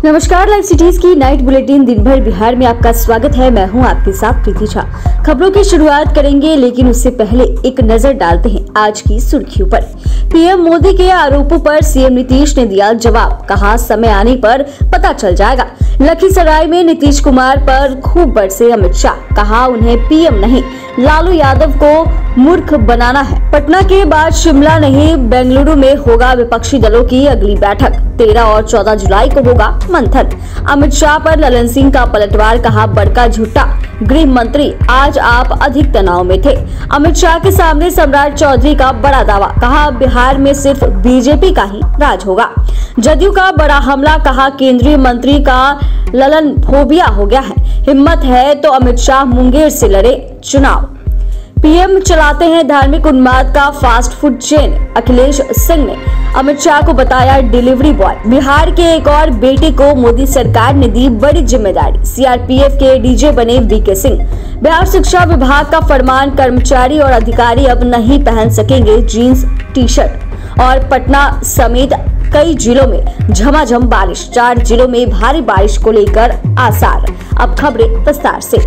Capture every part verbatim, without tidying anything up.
नमस्कार, live cities की night bulletin दिन भर बिहार में आपका स्वागत है। मैं हूं आपके साथ प्रीति झा। खबरों की शुरुआत करेंगे, लेकिन उससे पहले एक नजर डालते हैं आज की सुर्खियों पर। पीएम मोदी के आरोपों पर सीएम नीतीश ने दिया जवाब, कहा समय आने पर पता चल जाएगा। लखीसराय में नीतीश कुमार पर खूब बरसे अमित शाह, कहा उन्हें पीएम नहीं लालू यादव को मूर्ख बनाना है। पटना के बाद शिमला नहीं बेंगलुरु में होगा विपक्षी दलों की अगली बैठक। तेरह और चौदह जुलाई को होगा मंथन। अमित शाह पर ललन सिंह का पलटवार, कहा बड़का झूठा गृह मंत्री, आज आप अधिक तनाव में थे। अमित शाह के सामने सम्राट चौधरी का बड़ा दावा, कहा बिहार में सिर्फ बीजेपी का ही राज होगा। जदयू का बड़ा हमला, कहा केंद्रीय मंत्री का ललन फोबिया हो गया है। हिम्मत है तो अमित शाह मुंगेर से लड़े चुनाव। पीएम चलाते हैं धार्मिक उन्माद का fast food chain, Akhilesh Singh ने अमित शाह को बताया डिलीवरी बॉय। बिहार के एक और बेटे को मोदी सरकार ने दी बड़ी जिम्मेदारी, सीआरपीएफ के डीजे बने वीके सिंह। बिहार शिक्षा विभाग का फरमान, कर्मचारी और अधिकारी अब नहीं पहन सकेंगे जीन्स टी शर्ट। और पटना समेत कई जिलों में झमाझम बारिश, चार जिलों में भारी बारिश को लेकर आसार। अब खबरें विस्तार से।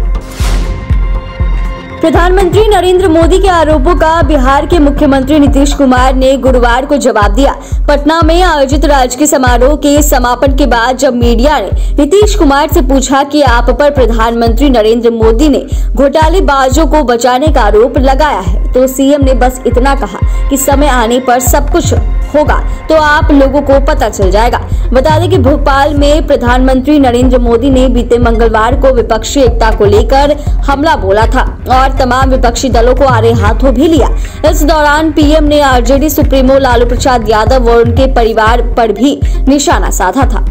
प्रधानमंत्री नरेंद्र मोदी के आरोपों का बिहार के मुख्यमंत्री नीतीश कुमार ने गुरुवार को जवाब दिया। पटना में आयोजित राजकीय समारोह के समापन के बाद जब मीडिया ने नीतीश कुमार से पूछा कि आप पर प्रधानमंत्री नरेंद्र मोदी ने घोटालेबाजों को बचाने का आरोप लगाया है, तो सीएम ने बस इतना कहा कि समय आने पर सब कुछ होगा तो आप लोगों को पता चल जाएगा। बता दें कि भोपाल में प्रधानमंत्री नरेंद्र मोदी ने बीते मंगलवार को विपक्षी एकता को लेकर हमला बोला था और तमाम विपक्षी दलों को आड़े हाथों भी लिया। इस दौरान पीएम ने आरजेडी सुप्रीमो लालू प्रसाद यादव और उनके परिवार पर भी निशाना साधा था।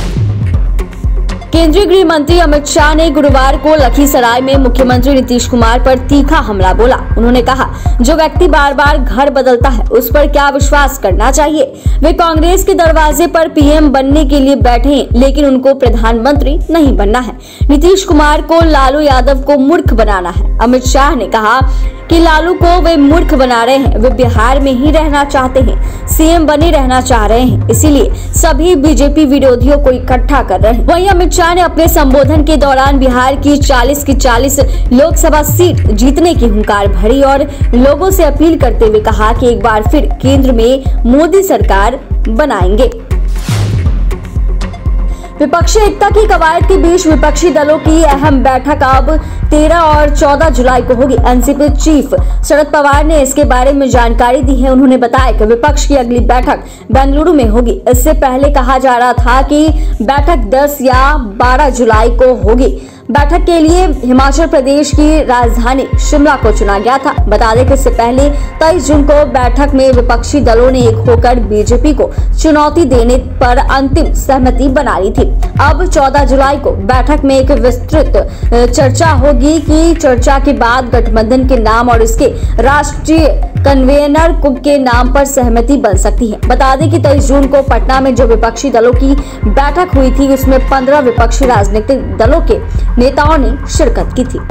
केंद्रीय गृह मंत्री अमित शाह ने गुरुवार को लखीसराय में मुख्यमंत्री नीतीश कुमार पर तीखा हमला बोला। उन्होंने कहा, जो व्यक्ति बार बार घर बदलता है उस पर क्या विश्वास करना चाहिए। वे कांग्रेस के दरवाजे पर पीएम बनने के लिए बैठे हैं, लेकिन उनको प्रधानमंत्री नहीं बनना है। नीतीश कुमार को लालू यादव को मूर्ख बनाना है। अमित शाह ने कहा कि लालू को वे मूर्ख बना रहे हैं। वे बिहार में ही रहना चाहते हैं, सीएम बने रहना चाह रहे हैं, इसीलिए सभी बीजेपी विरोधियों को इकट्ठा कर रहे हैं। वहीं अमित शाह ने अपने संबोधन के दौरान बिहार की चालीस की चालीस लोकसभा सीट जीतने की हुंकार भरी और लोगों से अपील करते हुए कहा कि एक बार फिर केंद्र में मोदी सरकार बनाएंगे। विपक्षी एकता की कवायद के बीच विपक्षी दलों की अहम बैठक अब तेरह और चौदह जुलाई को होगी। एनसीपी चीफ शरद पवार ने इसके बारे में जानकारी दी है। उन्होंने बताया कि विपक्ष की अगली बैठक बेंगलुरु में होगी। इससे पहले कहा जा रहा था कि बैठक दस या बारह जुलाई को होगी। बैठक के लिए हिमाचल प्रदेश की राजधानी शिमला को चुना गया था। बता दें कि इससे पहले तेईस जून को बैठक में विपक्षी दलों ने एक होकर बीजेपी को चुनौती देने पर अंतिम सहमति बना ली थी। अब चौदह जुलाई को बैठक में एक विस्तृत चर्चा होगी कि चर्चा के बाद गठबंधन के नाम और इसके राष्ट्रीय कन्वेनर के नाम पर सहमति बन सकती है। बता दें कि तेईस जून को पटना में जो विपक्षी दलों की बैठक हुई थी उसमें पंद्रह विपक्षी राजनीतिक दलों के नेताओं ने शिरकत की थी।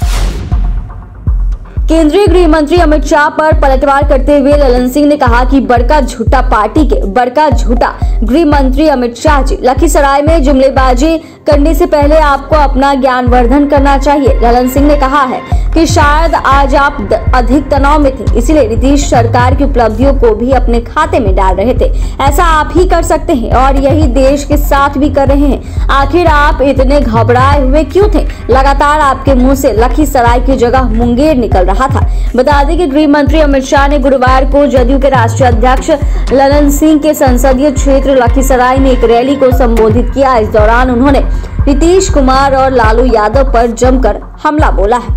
केंद्रीय गृह मंत्री अमित शाह पर पलटवार करते हुए ललन सिंह ने कहा कि बड़का झूठा पार्टी के बड़का झूठा गृह मंत्री अमित शाह जी, लखीसराय में जुमलेबाजी करने से पहले आपको अपना ज्ञानवर्धन करना चाहिए। ललन सिंह ने कहा है कि शायद आज आप अधिक तनाव में थे, इसलिए नीतीश सरकार की उपलब्धियों को भी अपने खाते में डाल रहे थे। ऐसा आप ही कर सकते हैं और यही देश के साथ भी कर रहे हैं। आखिर आप इतने घबराए हुए क्यों थे? लगातार आपके मुंह से लखीसराय की जगह मुंगेर निकल रहा था। बता दें कि गृह मंत्री अमित शाह ने गुरुवार को जदयू के राष्ट्रीय अध्यक्ष ललन सिंह के संसदीय क्षेत्र लखीसराय में एक रैली को संबोधित किया। इस दौरान उन्होंने नीतीश कुमार और लालू यादव पर जमकर हमला बोला है।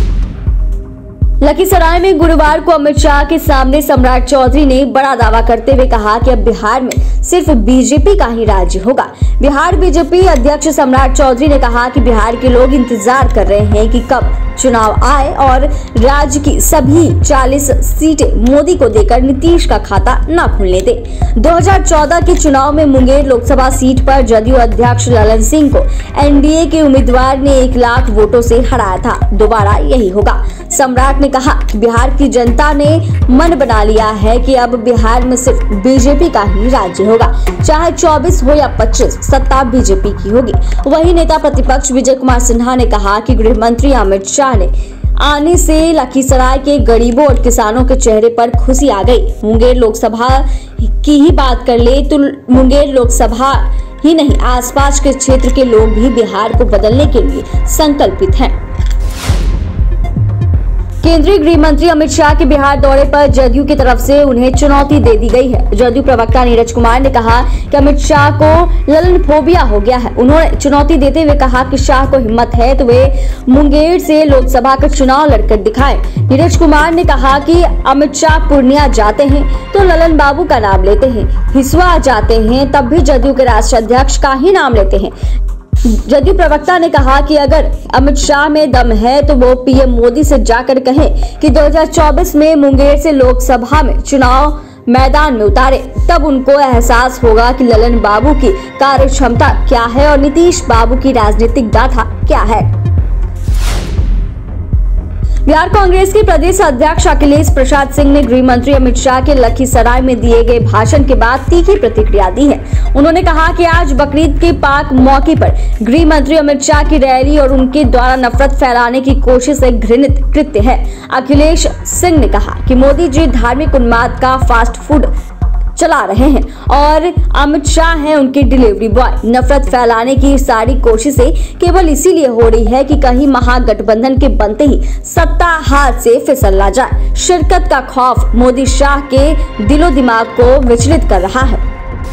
लखीसराय में गुरुवार को अमित शाह के सामने सम्राट चौधरी ने बड़ा दावा करते हुए कहा कि अब बिहार में सिर्फ बीजेपी का ही राज्य होगा। बिहार बीजेपी अध्यक्ष सम्राट चौधरी ने कहा कि बिहार के लोग इंतजार कर रहे हैं कि कब चुनाव आए और राज्य की सभी चालीस सीटें मोदी को देकर नीतीश का खाता न खुलने दे। दो हज़ार चौदह के चुनाव में मुंगेर लोकसभा सीट पर जदयू अध्यक्ष ललन सिंह को एनडीए के उम्मीदवार ने एक लाख वोटों से हराया था। दोबारा यही होगा। सम्राट ने कहा कि बिहार की जनता ने मन बना लिया है कि अब बिहार में सिर्फ बीजेपी का ही राज्य होगा, चाहे चौबीस हो या पच्चीस, सत्ता बीजेपी की होगी। वही नेता प्रतिपक्ष विजय कुमार सिन्हा ने कहा कि गृह मंत्री अमित शाह ने आने से लखीसराय के गरीबों और किसानों के चेहरे पर खुशी आ गई। मुंगेर लोकसभा की ही बात कर ले तो मुंगेर लोकसभा ही नहीं, आसपास के क्षेत्र के लोग भी बिहार को बदलने के लिए संकल्पित हैं। केंद्रीय गृह मंत्री अमित शाह के बिहार दौरे पर जदयू की तरफ से उन्हें चुनौती दे दी गई है। जदयू प्रवक्ता नीरज कुमार ने कहा कि अमित शाह को ललन फोबिया हो गया है। उन्होंने चुनौती देते हुए कहा कि शाह को हिम्मत है तो वे मुंगेर से लोकसभा का चुनाव लड़कर दिखाएं। नीरज कुमार ने कहा कि अमित शाह पूर्णिया जाते हैं तो ललन बाबू का नाम लेते हैं, हिसुआ जाते हैं तब भी जदयू के राष्ट्रीय अध्यक्ष का ही नाम लेते हैं। जदयू प्रवक्ता ने कहा कि अगर अमित शाह में दम है तो वो पीएम मोदी से जाकर कहें कि दो हज़ार चौबीस में मुंगेर से लोकसभा में चुनाव मैदान में उतारे, तब उनको एहसास होगा कि ललन बाबू की कार्य क्षमता क्या है और नीतीश बाबू की राजनीतिक गाथा क्या है। बिहार कांग्रेस के प्रदेश अध्यक्ष अखिलेश प्रसाद सिंह ने गृह मंत्री अमित शाह के लखीसराय में दिए गए भाषण के बाद तीखी प्रतिक्रिया दी है। उन्होंने कहा कि आज बकरीद के पाक मौके पर गृह मंत्री अमित शाह की रैली और उनके द्वारा नफरत फैलाने की कोशिश एक घृणित कृत्य है। अखिलेश सिंह ने कहा कि मोदी जी धार्मिक उन्माद का फास्ट फूड चला रहे हैं और अमित शाह हैं उनके डिलीवरी बॉय। नफरत फैलाने की सारी कोशिशें केवल इसीलिए हो रही है कि कहीं महागठबंधन के बनते ही सत्ता हाथ से फिसल ना जाए। शिरकत का खौफ मोदी शाह के दिलो दिमाग को विचलित कर रहा है।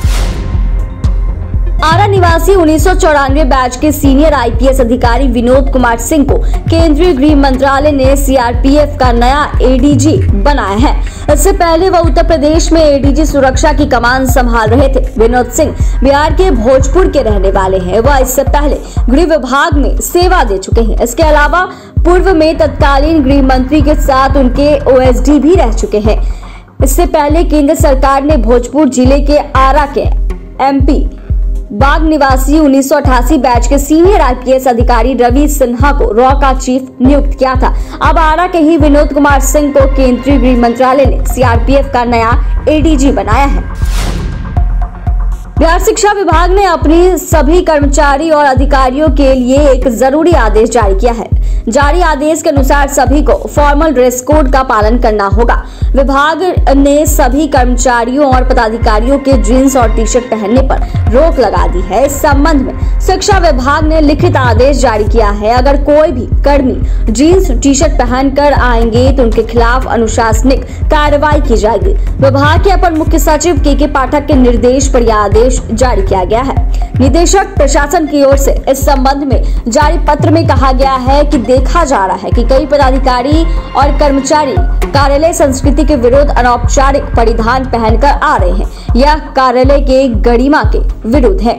आरा निवासी उन्नीस सौ चौरानवे बैच के सीनियर आईपीएस अधिकारी विनोद कुमार सिंह को केंद्रीय गृह मंत्रालय ने सीआरपीएफ का नया एडीजी बनाया है। इससे पहले वह उत्तर प्रदेश में एडीजी सुरक्षा की कमान संभाल रहे थे। विनोद सिंह बिहार के भोजपुर के रहने वाले हैं। वह इससे पहले गृह विभाग में सेवा दे चुके हैं। इसके अलावा पूर्व में तत्कालीन गृह मंत्री के साथ उनके ओएसडी भी रह चुके हैं। इससे पहले केंद्र सरकार ने भोजपुर जिले के आरा के एमपी बाग निवासी उन्नीस सौ अठासी बैच के सीनियर आईपीएस अधिकारी रवि सिन्हा को रॉ का चीफ नियुक्त किया था। अब आरा के ही विनोद कुमार सिंह को केंद्रीय गृह मंत्रालय ने सीआरपीएफ का नया एडीजी बनाया है। बिहार शिक्षा विभाग ने अपनी सभी कर्मचारी और अधिकारियों के लिए एक जरूरी आदेश जारी किया है। जारी आदेश के अनुसार सभी को फॉर्मल ड्रेस कोड का पालन करना होगा। विभाग ने सभी कर्मचारियों और पदाधिकारियों के जींस और टी शर्ट पहनने पर रोक लगा दी है। इस संबंध में शिक्षा विभाग ने लिखित आदेश जारी किया है। अगर कोई भी कर्मी जींस टी शर्ट पहनकर आएंगे तो उनके खिलाफ अनुशासनिक कार्रवाई की जाएगी। विभाग के अपर मुख्य सचिव के के पाठक के निर्देश पर यह आदेश जारी किया गया है। निदेशक प्रशासन की ओर से इस संबंध में जारी पत्र में कहा गया है कि देखा जा रहा है कि कई पदाधिकारी और कर्मचारी कार्यालय संस्कृति के विरुद्ध अनौपचारिक परिधान पहनकर आ रहे हैं। यह कार्यालय के गरिमा के विरुद्ध है।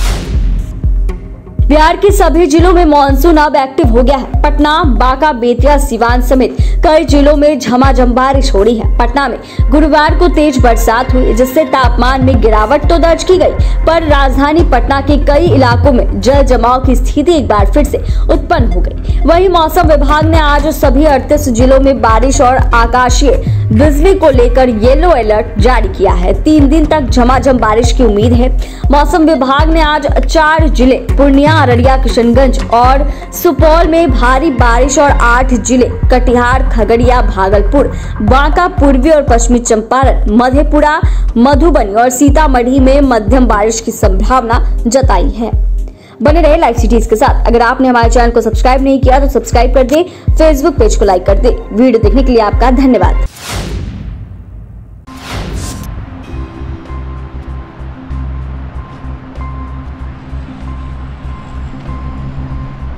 बिहार के सभी जिलों में मानसून अब एक्टिव हो गया है। पटना, बांका, बेतिया, सिवान समेत कई जिलों में झमाझम बारिश हो रही है। पटना में गुरुवार को तेज बरसात हुई जिससे तापमान में गिरावट तो दर्ज की गई, पर राजधानी पटना के कई इलाकों में जल जमाव की स्थिति एक बार फिर से उत्पन्न हो गई। वहीं मौसम विभाग ने आज सभी अड़तीस जिलों में बारिश और आकाशीय बिजली को लेकर येलो अलर्ट जारी किया है। तीन दिन तक झमाझम बारिश की उम्मीद है। मौसम विभाग ने आज चार जिले पूर्णिया, अररिया, किशनगंज और सुपौल में भारी बारिश और आठ जिले कटिहार, खगड़िया, भागलपुर, बांका, पूर्वी और पश्चिमी चंपारण, मधेपुरा, मधुबनी और सीतामढ़ी में मध्यम बारिश की संभावना जताई है। बने रहे लाइव सिटीज के साथ। अगर आपने हमारे चैनल को सब्सक्राइब नहीं किया तो सब्सक्राइब कर दे, फेसबुक पेज को लाइक कर दे। वीडियो देखने के लिए आपका धन्यवाद।